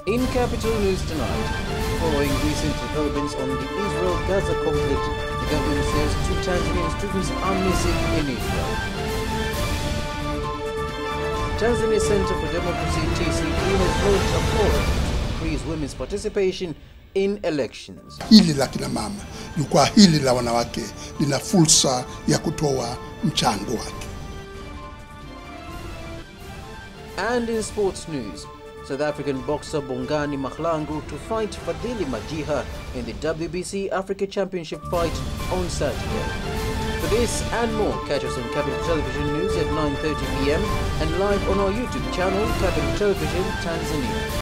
In capital news tonight, following recent developments on the Israel-Gaza conflict, the government says 2 Tanzanian students are missing in Israel. Tanzania Center for Democracy TCD has launched a forum to increase women's participation in elections. Hili la kina mama, jukwaa hili la wanawake lina fursa ya kutoa mchango wake. And in sports news, South African boxer Bongani Mahlangu to fight Fadhili Majiha in the WBC Africa Championship fight on Saturday. For this and more, catch us on Capital Television News at 9:30 p.m. and live on our YouTube channel, Capital Television Tanzania.